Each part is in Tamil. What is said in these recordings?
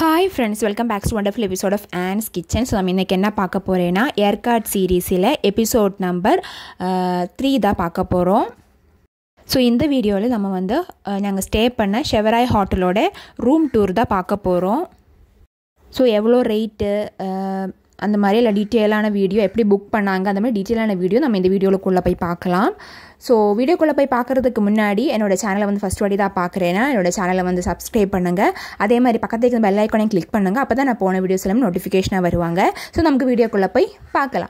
Hi friends, welcome back to a wonderful episode of Anne's Kitchen. So நம்ம இன்னைக்கு என்ன பார்க்க போறேன்னா Yercaud சீரிஸில் எபிசோட் நம்பர் 3 தான் பார்க்க போகிறோம். ஸோ இந்த வீடியோவில் நம்ம வந்து நாங்கள் ஸ்டே பண்ண ஷெவராய் ஹோட்டலோட ரூம் டூர் தான் பார்க்க போகிறோம். ஸோ எவ்வளோ ரேட்டு அந்த மாதிரி இல்லை டீட்டெயிலான வீடியோ எப்படி புக் பண்ணாங்க அந்த மாதிரி டீட்டெயிலான வீடியோ நம்ம இந்த வீடியோக்குள்ளே போய் பார்க்கலாம். ஸோ வீடியோக்குள்ளே போய் பார்க்குறதுக்கு முன்னாடி என்னோடய சேனலை வந்து ஃபஸ்ட் வாட்டி தான் பார்க்குறேன்னா என்னோடய சேனலை வந்து சப்ஸ்கிரைப் பண்ணுங்கள். அதே மாதிரி பக்கத்துக்கு பெல் ஐக்கானையும் கிளிக் பண்ணுங்கள். அப்போ தான் நான் போன வீடியோஸ் எல்லாம் நோட்டிஃபிகேஷனாக வருவாங்க. ஸோ நமக்கு வீடியோக்குள்ளே போய் பார்க்கலாம்.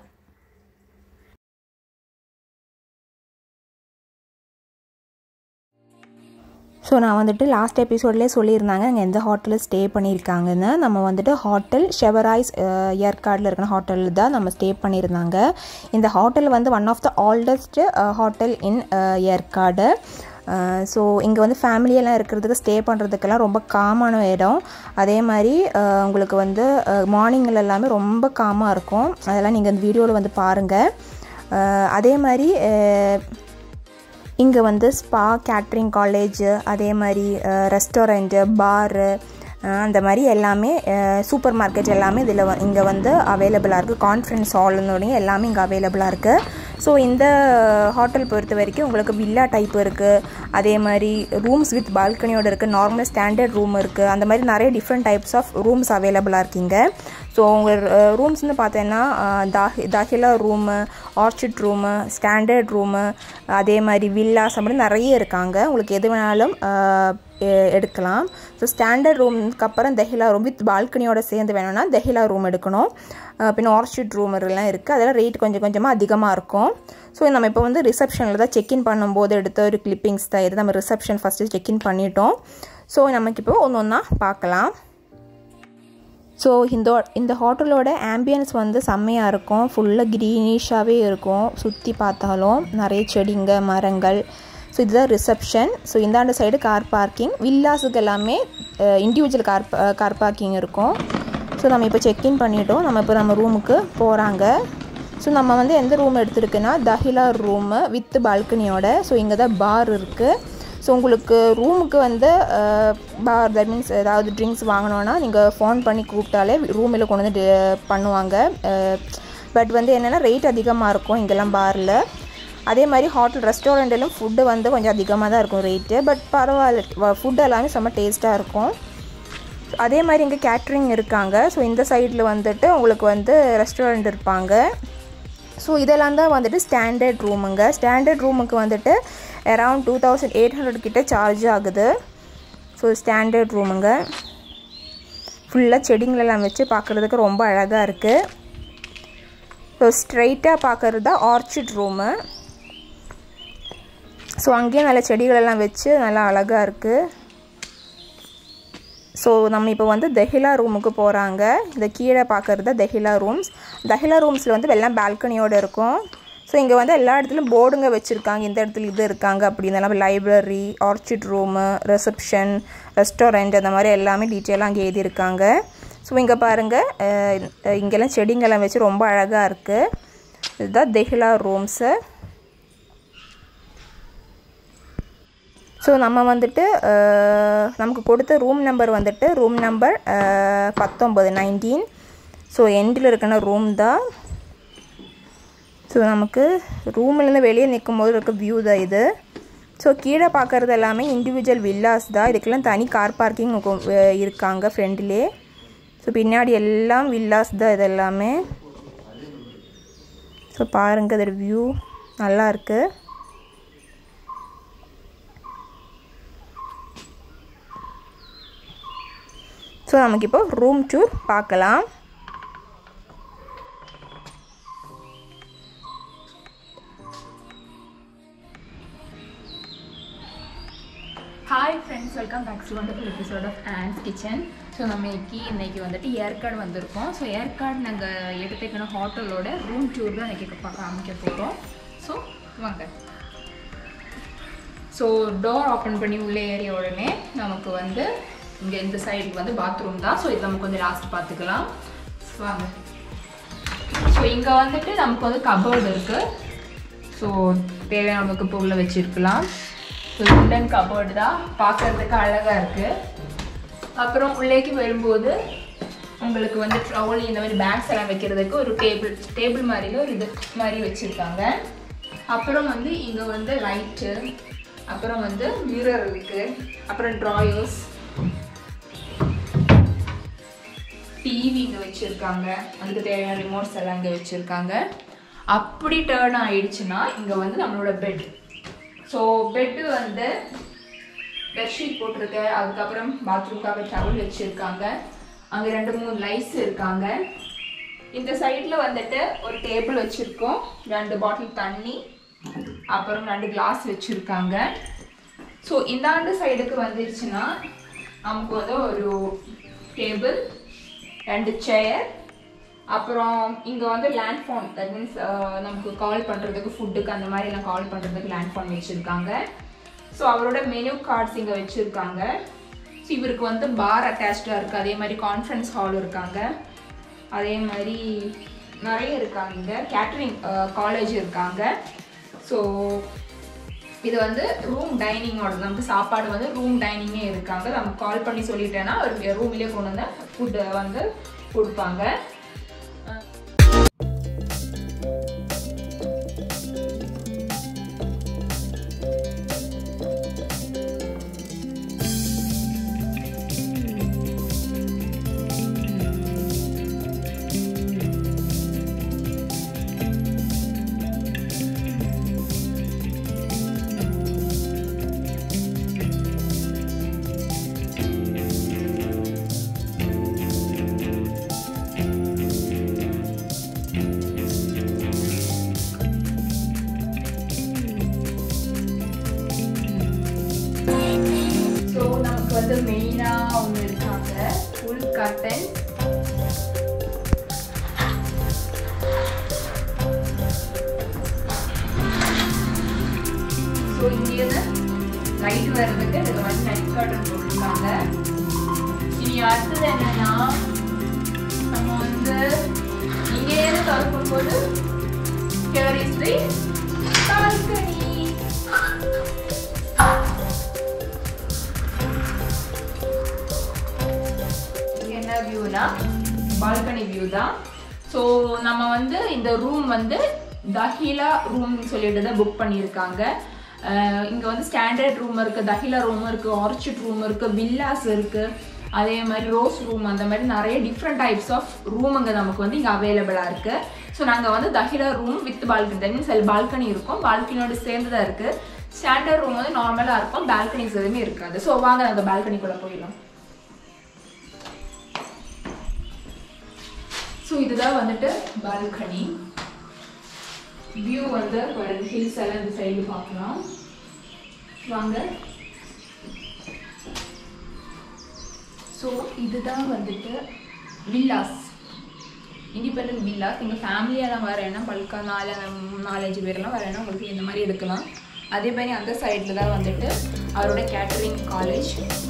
ஸோ நான் வந்துட்டு லாஸ்ட் எபிசோட்லேயே சொல்லியிருந்தாங்க அங்கே எந்த ஹோட்டலில் ஸ்டே பண்ணியிருக்காங்கன்னு. நம்ம வந்துட்டு ஹோட்டல் ஷெவராய்ஸ் ஏர்கார்டில் இருக்கிற ஹோட்டலில் தான் நம்ம ஸ்டே பண்ணியிருந்தாங்க. இந்த ஹோட்டல் வந்து one of the oldest hotel in Yercaud. So இங்கே வந்து ஃபேமிலியெல்லாம் இருக்கிறதுக்கு ஸ்டே பண்ணுறதுக்கெல்லாம் ரொம்ப காமான இடம். அதே மாதிரி உங்களுக்கு வந்து மார்னிங்கில் எல்லாமே ரொம்ப காமாக இருக்கும். அதெல்லாம் நீங்கள் இந்த வீடியோவில் வந்து பாருங்கள். அதே மாதிரி இங்கே வந்து ஸ்பா, கேட்ரிங் காலேஜ், அதே மாதிரி ரெஸ்டாரண்ட்டு, பாரு அந்த மாதிரி எல்லாமே சூப்பர் மார்க்கெட் எல்லாமே இதில் இங்கே வந்து அவைலபிளாக இருக்குது. கான்ஃபரன்ஸ் ஹால்னுடைய எல்லாமே இங்கே அவைலபிளாக இருக்குது. ஸோ இந்த ஹோட்டல் பொறுத்த வரைக்கும் உங்களுக்கு வில்லா டைப் இருக்குது. அதே மாதிரி ரூம்ஸ் வித் பால்கனியோடு இருக்குது. நார்மல் ஸ்டாண்டர்ட் ரூம் இருக்குது. அந்த மாதிரி நிறைய டிஃப்ரெண்ட் டைப்ஸ் ஆஃப் ரூம்ஸ் அவைலபிளாக இருக்கீங்க. ஸோ உங்கள் ரூம்ஸ்னு பார்த்தீங்கன்னா தாஹிலா room, orchid room, standard room, அதே மாதிரி வில்லாஸ் அப்படி நிறைய இருக்காங்க. உங்களுக்கு எது வேணாலும் எடுக்கலாம். ஸோ ஸ்டாண்டர்ட் ரூமுக்கு அப்புறம் தெஹிலா ரூம் வித் பால்கனியோட சேர்ந்து வேணும்னா தெஹிலா ரூம் எடுக்கணும். பின்ன ஆர்ச்சிட் ரூம் எல்லாம் இருக்குது. அதெல்லாம் ரேட் கொஞ்சம் கொஞ்சமாக அதிகமாக இருக்கும். ஸோ நம்ம இப்போ வந்து ரிசப்ஷனில் தான் செக்இன் பண்ணும்போது எடுத்த ஒரு கிளிப்பிங்ஸ் தான் இது. நம்ம ரிசப்ஷன் ஃபஸ்ட்டு செக்இன் பண்ணிட்டோம். ஸோ நமக்கு இப்போ ஒன்று ஒன்றா பார்க்கலாம். ஸோ இந்த ஹோட்டலோட ஆம்பியன்ஸ் வந்து செம்மையாக இருக்கும். ஃபுல்லாக க்ரீனிஷாகவே இருக்கும். சுற்றி பார்த்தாலும் நிறைய செடிங்க, மரங்கள். ஸோ இதுதான் ரிசப்ஷன். ஸோ இந்தாண்ட சைடு கார் பார்க்கிங். வில்லாஸுக்கு எல்லாமே இண்டிவிஜுவல் கார் பார்க்கிங் இருக்கும். ஸோ நம்ம இப்போ செக்இன் பண்ணிட்டோம். நம்ம ரூமுக்கு போகிறாங்க. ஸோ நம்ம வந்து எந்த ரூம் எடுத்துருக்குன்னா தஹிலா ரூமு வித் பால்கனியோட. ஸோ இங்கே தான் பார் இருக்குது. ஸோ உங்களுக்கு ரூமுக்கு வந்து பார், தட் மீன்ஸ் ஏதாவது ட்ரிங்க்ஸ் வாங்கினோன்னா நீங்கள் ஃபோன் பண்ணி கூப்பிட்டாலே ரூமில் கொண்டு வந்து பண்ணுவாங்க. பட் வந்து என்னென்னா ரேட் அதிகமாக இருக்கும் இங்கெல்லாம் பாரில். அதே மாதிரி ஹோட்டல் ரெஸ்டாரண்ட்டிலும் ஃபுட்டு வந்து கொஞ்சம் அதிகமாக தான் இருக்கும் ரேட்டு. பட் பரவாயில்ல, ஃபுட்டு எல்லாமே செம்ம டேஸ்ட்டாக இருக்கும். அதே மாதிரி இங்கே கேட்ரிங் இருக்காங்க. ஸோ இந்த சைடில் வந்துட்டு உங்களுக்கு வந்து ரெஸ்டாரண்ட் இருப்பாங்க. ஸோ இதெல்லாம் தான் வந்துட்டு ஸ்டாண்டர்ட் ரூமுங்க. ஸ்டாண்டர்ட் ரூமுக்கு வந்துட்டு அரவுண்ட் 2800 கிட்ட சார்ஜ் ஆகுது. ஸோ ஸ்டாண்டர்ட் ரூமுங்க ஃபுல்லாக செடிங்களெல்லாம் வச்சு பார்க்குறதுக்கு ரொம்ப அழகாக இருக்குது. ஸோ ஸ்ட்ரைட்டாக பார்க்குறது தான் ஆர்ச்சிட் ரூமு. ஸோ அங்கேயும் நல்ல செடிகளெல்லாம் வச்சு நல்லா அழகாக இருக்குது. ஸோ நம்ம இப்போ வந்து தெஹிலா ரூமுக்கு போகிறாங்க. இந்த கீழே பார்க்குறது தான் தெஹிலா ரூம்ஸ். தெஹிலா ரூம்ஸில் வந்து எல்லாம் பால்கனியோடு இருக்கும். ஸோ இங்கே வந்து எல்லா இடத்துலையும் போர்டுங்க வச்சுருக்காங்க. இந்த இடத்துல இது இருக்காங்க அப்படின்னு. எல்லாம் library, orchid room, reception, restaurant அந்த மாதிரி எல்லாமே டீட்டெயிலாக அங்கே எழுதியிருக்காங்க. ஸோ இங்கே பாருங்கள், இங்கெல்லாம் செடிங்கெல்லாம் வச்சு ரொம்ப அழகாக இருக்குது. இதுதான் தெஹிலா ரூம்ஸு. ஸோ நம்ம வந்துட்டு நமக்கு கொடுத்த ரூம் நம்பர் வந்துட்டு ரூம் நம்பர் 19. ஸோ எண்டில் இருக்கிற ரூம் தான். ஸோ நமக்கு ரூம்லேருந்து வெளியே நிற்கும் போது இருக்க வியூ தான் இது. ஸோ கீழே பார்க்குறது எல்லாமே இண்டிவிஜுவல் வில்லாஸ் தான். இதுக்கெல்லாம் தனி கார் பார்க்கிங் இருக்காங்க ஃப்ரெண்ட்லே. ஸோ பின்னாடி எல்லாம் வில்லாஸ் தான் இது எல்லாமே. ஸோ பாருங்கள், இதோட வியூ நல்லா இருக்குது. ஸோ நமக்கு இப்போ ரூம் டூர் பார்க்கலாம். Hi friends, welcome back to wonderful episode of Ann's kitchen. So நம்ம இன்றைக்கி வந்துட்டு ஏற்காடு வந்திருக்கோம். ஸோ ஏற்காடு நாங்கள் எடுத்துக்கின ஹோட்டலோட ரூம் டூர் தான் இன்றைக்கி காமிக்க போகிறோம். ஸோ வாங்க. ஸோ டோர் ஓப்பன் பண்ணி உள்ளே ஏறிய உடனே நமக்கு வந்து இங்கே இந்த சைடுக்கு வந்து பாத்ரூம் தான். ஸோ இது நம்ம கொஞ்சம் லாஸ்ட் பார்த்துக்கலாம். வாங்க. ஸோ இங்கே வந்துட்டு நமக்கு வந்து கபோர்டு இருக்குது. ஸோ தேவையான நமக்கு இப்போ உள்ளே வச்சுருக்கலாம். ஸோ உட்டன் கபோர்டு தான், பார்க்குறதுக்கு அழகாக இருக்குது. அப்புறம் உள்ளேக்கு வரும்போது உங்களுக்கு வந்து ட்ரவுல் இந்த மாதிரி பேக்ஸ் எல்லாம் வைக்கிறதுக்கு ஒரு டேபிள் மாதிரில ஒரு இது மாதிரி வச்சுருக்காங்க. அப்புறம் வந்து இங்கே வந்து லைட்டு, அப்புறம் வந்து மிரர் இருக்குது, அப்புறம் ட்ராயர்ஸ், டிவி இங்கே வச்சுருக்காங்க, அதுக்கு தேவையான ரிமோட்ஸ் எல்லாம் இங்கே வச்சுருக்காங்க. அப்படி டர்ன் ஆயிடுச்சுன்னா இங்கே வந்து நம்மளோட பெட். ஸோ பெட்டு வந்து பெட்ஷீட் போட்டிருக்கு, அதுக்கப்புறம் பாத்ரூம்காக டவல் வச்சுருக்காங்க, அங்கே 2-3 லைட்ஸ் இருக்காங்க. இந்த சைடில் வந்துட்டு ஒரு டேபிள் வச்சுருக்கோம், 2 பாட்டில் தண்ணி, அப்புறம் 2 கிளாஸ் வச்சுருக்காங்க. ஸோ இந்தாண்டு சைடுக்கு வந்துடுச்சுன்னா நமக்கு வந்து ஒரு டேபிள், 2 சேர், அப்புறம் இங்கே வந்து லேண்ட் ஃபோன், தட் மீன்ஸ் நமக்கு கால் பண்ணுறதுக்கு, ஃபுட்டுக்கு அந்த மாதிரிலாம் கால் பண்ணுறதுக்கு லேண்ட் ஃபோன் வச்சுருக்காங்க. ஸோ அவரோட மெனு கார்ட்ஸ் இங்கே வச்சுருக்காங்க. ஸோ இவருக்கு வந்து பார் அட்டாச்சாக இருக்குது, அதே மாதிரி கான்ஃபரன்ஸ் ஹால் இருக்காங்க, அதே மாதிரி நிறைய இருக்காங்க. இங்கே கேட்டரிங் காலேஜ் இருக்காங்க. ஸோ இது வந்து ரூம் டைனிங்கோட, நமக்கு சாப்பாடு வந்து ரூம் டைனிங்கே இருக்காங்க. நம்ம கால் பண்ணி சொல்லிட்டேன்னா ஒரு ரூம்லேயே கொண்டு வந்து ஃபுட்டு வந்து கொடுப்பாங்க. வந்து மெயினாக ஒன்று இருக்காங்க, ஃபுல் கர்டன். ஸோ இங்கேருந்து லைட் வர்றதுக்கு இதுக்கு வந்து நைட் கர்டன் போட்டிருக்காங்க. இனி அடுத்தது என்னன்னா, நம்ம வந்து இங்கேருந்து திறக்கும்போது here is the balcony. வியூனா பால்கனி வியூ தான். ஸோ நம்ம வந்து இந்த ரூம் வந்து தஹிலா ரூம் சொல்லிட்டு தான் புக் பண்ணியிருக்காங்க. இங்கே வந்து ஸ்டாண்டர்ட் ரூம் இருக்குது, தஹிலா ரூம் இருக்குது, ஆர்ச்சிட் ரூம் இருக்குது, வில்லாஸ் இருக்குது, அதே மாதிரி ரோஸ் ரூம், அந்த மாதிரி நிறைய டிஃப்ரெண்ட் டைப்ஸ் ஆஃப் ரூம் இங்கே நமக்கு வந்து இங்கே அவைலபிளாக இருக்குது. ஸோ நாங்கள் வந்து தஹிலா room with balcony, that means balcony இருக்கும், பால்கனியோட சேர்ந்து தான் இருக்குது. ஸ்டாண்டர்ட் ரூம் வந்து நார்மலாக இருக்கும், பால்கனிஸ் எதுவுமே இருக்காது. ஸோ வாங்க அந்த பால்கனிக்குள்ளே போயிடலாம். ஸோ இதுதான் வந்துட்டு பால்கனி வியூ. வந்து ஹில்ஸ் எல்லாம் இந்த சைடு பார்க்கலாம் வாங்க. ஸோ இதுதான் வந்துட்டு வில்லாஸ், இண்டிபெண்டன்ட் வில்லாஸ். நீங்கள் ஃபேமிலியெல்லாம் வரேன்னா பல்கா 4-5 பேரெல்லாம் வரேன்னா உங்களுக்கு இந்த மாதிரி எடுக்கலாம். அதே மாதிரி அந்த சைடில் தான் வந்துட்டு அவரோட கேட்டரிங் காலேஜ்.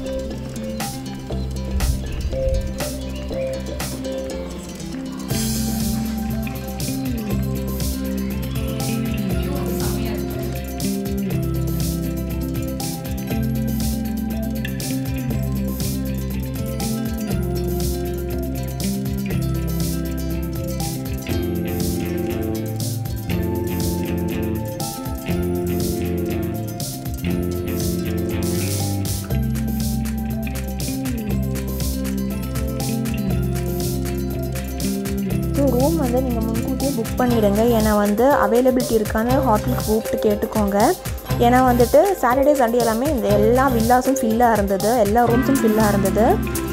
ரூம் வந்து நீங்கள் முன்கூட்டியே புக் பண்ணிவிடுங்க. ஏன்னா வந்து அவைலபிலிட்டி இருக்கான்னு ஹோட்டலுக்கு கூப்பிட்டு கேட்டுக்கோங்க. ஏன்னா வந்துட்டு சாட்டர்டே சண்டே எல்லாமே இந்த எல்லா வில்லாஸும் ஃபில்லாக இருந்தது, எல்லா ரூம்ஸும் ஃபில்லாக இருந்தது.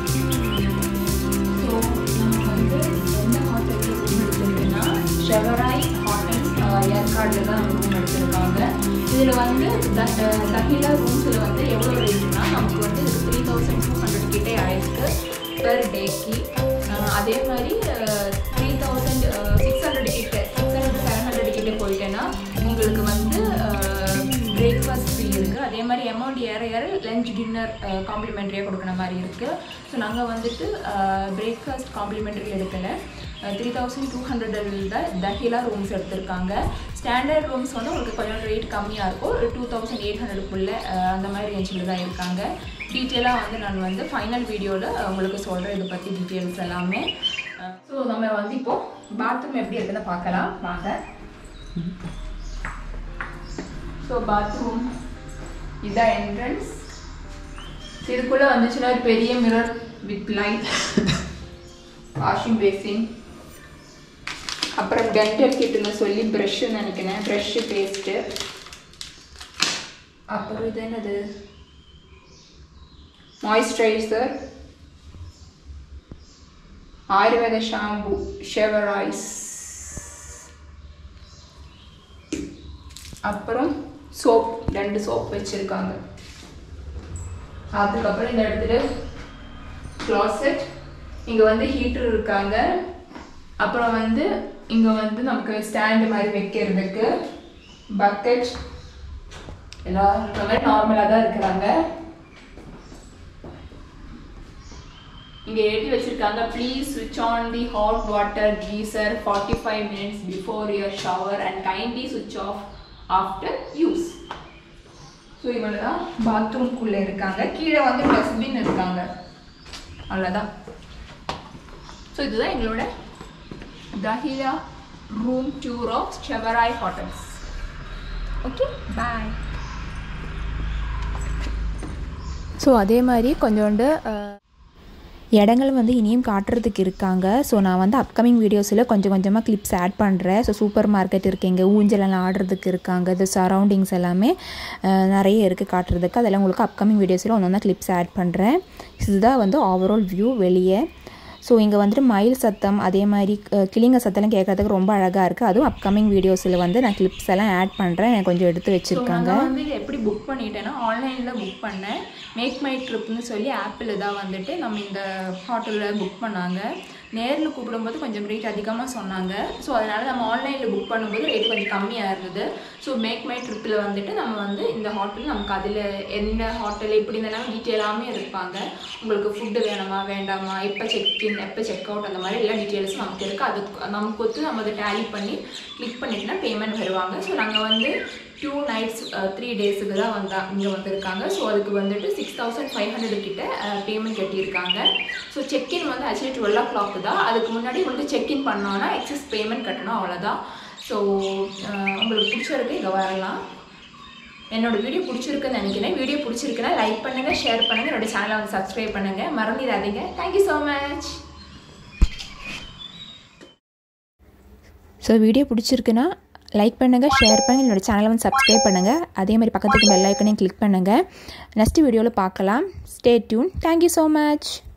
ஸோ நம்ம வந்து எந்த ஹோட்டலில் ரூம் எடுத்துருக்குன்னா ஷெவராய் ஹோட்டல்ஸ் ஏற்காடில் தான் ரூம் எடுத்திருக்காங்க. இதில் வந்து தஹிலா ரூம்ஸில் வந்து எவ்வளோ ரேட்னா நமக்கு வந்து 3200 கிட்டே ஆயிருக்கு பெர் டேக்கு. அதே மாதிரி 3600 கிட்ட 600-700 கிட்ட போயிட்டேன்னா உங்களுக்கு வந்து பிரேக்ஃபாஸ்ட் ஃப்ரீ இருக்குது. அதே மாதிரி அமௌண்ட் ஏற லஞ்ச் டின்னர் டின்னர் காம்ப்ளிமெண்ட்ரியாக கொடுக்குற மாதிரி இருக்குது. ஸோ நாங்கள் வந்துட்டு பிரேக்ஃபாஸ்ட் காம்ப்ளிமெண்ட்ரி எடுக்கலை. 3200 தஹிலா ரூம்ஸ் எடுத்திருக்காங்க. ஸ்டாண்டர்ட் ரூம்ஸ் வந்து உங்களுக்கு கொஞ்சம் ரேட் கம்மியாக இருக்கும், 2800க்குள்ளே அந்த மாதிரி ரேஞ்சில் தான் இருக்காங்க. டீட்டெயிலாக வந்து நான் வந்து ஃபைனல் வீடியோவில் உங்களுக்கு சொல்கிறேன் இதை பற்றி டீட்டெயில்ஸ் எல்லாமே. ஸோ நம்ம வந்து இப்போது பாத்ரூம் எப்படி இருக்குன்னு பார்க்கலாம் வாங்க. ஸோ பாத்ரூம் இதுதான் என்ட்ரன்ஸ். இதுக்குள்ளே வந்துச்சுன்னா ஒரு பெரிய mirror with light, washing basin, அப்புறம் டென்டல் கிட்டுன்னு சொல்லி ப்ரஷ்ஷுன்னு நினைக்கிறேன், ப்ரஷ்ஷு பேஸ்ட்டு, அப்புறம் இது என்னது மாய்ஸ்சரைசர், ஆயுர்வேத ஷாம்பு ஷெவராய்ஸ், அப்புறம் சோப் 2 சோப் வச்சுருக்காங்க. அதுக்கப்புறம் இந்த இடத்துல க்ளாசெட், இங்கே வந்து ஹீட்டர் இருக்காங்க. அப்புறம் வந்து இங்கே வந்து நமக்கு ஸ்டாண்டு மாதிரி வைக்கிறதுக்கு பக்கெட் எல்லாம் இருக்கிற மாதிரி நார்மலாக தான் இருக்கிறாங்க. இங்கே எழுதி வச்சுருக்காங்க, ப்ளீஸ் ஸ்விட்ச் on the hot water geyser 45 minutes before your shower and kindly ஸ்விட்ச் ஆஃப் ஆஃப்டர் யூஸ். ஸோ இவங்க தான் பாத்ரூம்குள்ளே இருக்காங்க. கீழே வந்து டஸ்ட்பின் இருக்காங்க, அவ்வளோதான். ஸோ இதுதான் எங்களோட தஹிலா room tour of Shevaroy Hotels. Okay, bye. So அதே மாதிரி கொஞ்சோண்டு இடங்கள் வந்து இனியும் காட்டுறதுக்கு இருக்காங்க. ஸோ நான் வந்து அப்கமிங் வீடியோஸில் கொஞ்சம் கொஞ்சமாக கிளிப்ஸ் ஆட் பண்ணுறேன். ஸோ சூப்பர் மார்க்கெட் இருக்குங்க, ஊஞ்சலெல்லாம் ஆடுறதுக்கு இருக்காங்க, இது சரௌண்டிங்ஸ் எல்லாமே நிறைய இருக்குது காட்டுறதுக்கு. அதெல்லாம் உங்களுக்கு அப்கமிங் வீடியோஸில் ஒன்று ஒன்றா கிளிப்ஸ் ஆட் பண்ணுறேன். இதுதான் வந்து ஓவரால் வியூ வெளியே. ஸோ இங்கே வந்துட்டு மயில் சத்தம் அதே மாதிரி கிளிங்க சத்தம்லாம் கேட்கறதுக்கு ரொம்ப அழகாக இருக்குது. அதுவும் அப்கமிங் வீடியோஸில் வந்து நான் கிளிப்ஸ் எல்லாம் ஆட் பண்ணுறேன். எனக்கு கொஞ்சம் எடுத்து வச்சுருக்காங்க. வந்து எப்படி புக் பண்ணிட்டேன்னா ஆன்லைனில் புக் பண்ணேன். மேக் மை ட்ரிப்னு சொல்லி ஆப்பில் தான் வந்துட்டு நம்ம இந்த ஹோட்டலில் புக் பண்ணாங்க. நேரில் கூப்பிடும்போது கொஞ்சம் ரேட் அதிகமாக சொன்னாங்க. ஸோ அதனால் நம்ம ஆன்லைனில் புக் பண்ணும்போது ரேட் கொஞ்சம் கம்மியாக இருந்தது. ஸோ மேக் மை ட்ரிப்பில் வந்துட்டு நம்ம வந்து இந்த ஹோட்டல் நமக்கு அதில் என்ன ஹோட்டல் இப்படி இருந்தாலும் டீட்டெயிலாமே இருப்பாங்க. உங்களுக்கு ஃபுட்டு வேணுமா வேண்டாமா, எப்போ செக்இன் எப்போ செக் அவுட் அந்த மாதிரி எல்லா டீட்டெயில்ஸும் நமக்கு இருக்குது. அது நமக்கு ஒத்து நம்ம அதை டேலி பண்ணி கிளிக் பண்ணிட்டுனா பேமெண்ட் வருவாங்க. ஸோ நாங்கள் வந்து 2 nights 3 daysக்கு தான் இங்கே வந்திருக்காங்க. ஸோ அதுக்கு வந்துட்டு 6500 கிட்ட பேமெண்ட் கட்டியிருக்காங்க. ஸோ செக்இன் வந்து ஆக்சுவலி 12 o'clock தான். அதுக்கு முன்னாடி உங்களுக்கு செக்இன் பண்ணோன்னா எக்ஸஸ் பேமெண்ட் கட்டணும், அவ்வளோதான். ஸோ உங்களுக்கு பிடிச்சிருக்கு இங்கே வரலாம். என்னோடய வீடியோ பிடிச்சிருக்குன்னு நினைக்கிறேன். வீடியோ பிடிச்சிருக்குன்னா லைக் பண்ணுங்கள், ஷேர் பண்ணுங்கள், என்னோடய சேனலை வந்து சப்ஸ்கிரைப் பண்ணுங்கள், மறந்துடாதீங்க. Thank you so much. So video பிடிச்சிருக்குன்னா லைக் பண்ணுங்கள், ஷேர் பண்ணுங்கள், என்னோடய சேனலை வந்து சப்ஸ்கிரைப் பண்ணுங்கள். அதே மாதிரி பக்கத்துக்கு பெல் ஐக்கனையும் கிளிக் பண்ணுங்கள். நெக்ஸ்ட் வீடியோவில் பார்க்கலாம். Stay tune. Thank you so much.